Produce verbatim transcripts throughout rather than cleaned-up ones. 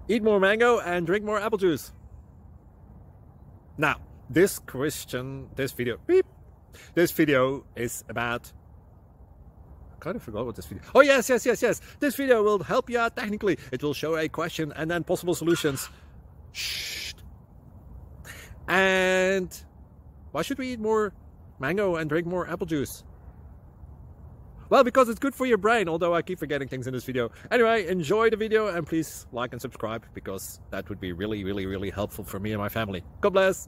Eat more mango and drink more apple juice. Now, this question, this video, beep, this video is about, I kind of forgot what this video, oh yes, yes, yes, yes. This video will help you out technically. It will show a question and then possible solutions. Shh. And why should we eat more mango and drink more apple juice? Well, because it's good for your brain, although I keep forgetting things in this video. Anyway, enjoy the video and please like and subscribe, because that would be really, really, really helpful for me and my family. God bless!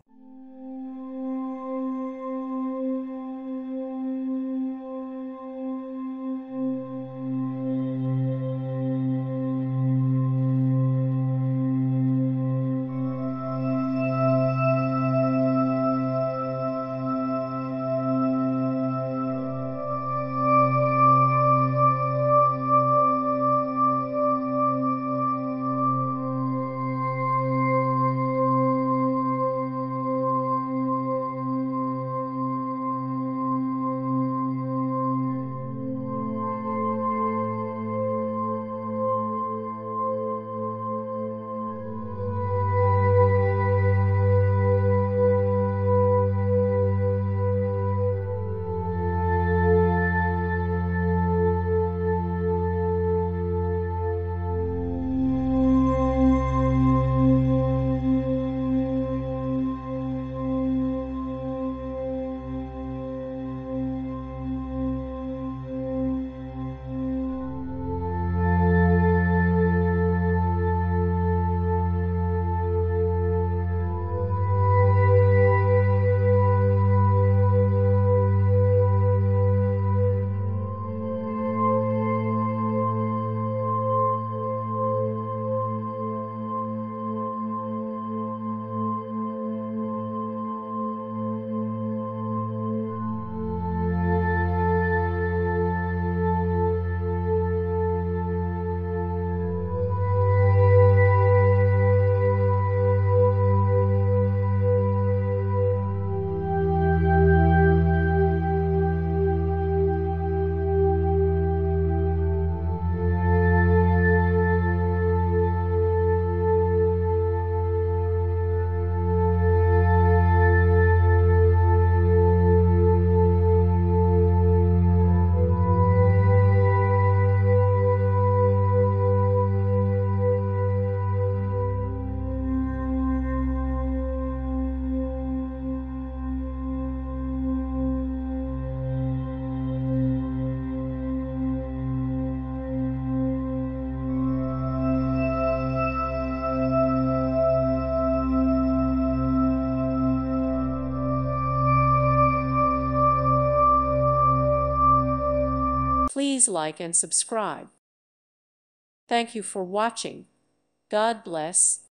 Please like and subscribe. Thank you for watching. God bless.